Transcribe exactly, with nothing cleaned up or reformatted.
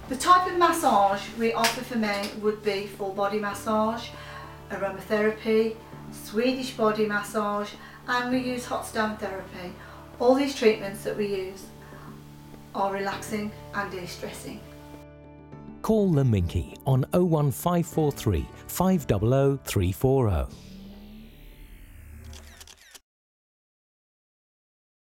The type of massage we offer for men would be full body massage, aromatherapy, Swedish body massage, and we use hot stone therapy. All these treatments that we use are relaxing and de-stressing. Call the Minky on oh one five four three, five zero zero three four zero.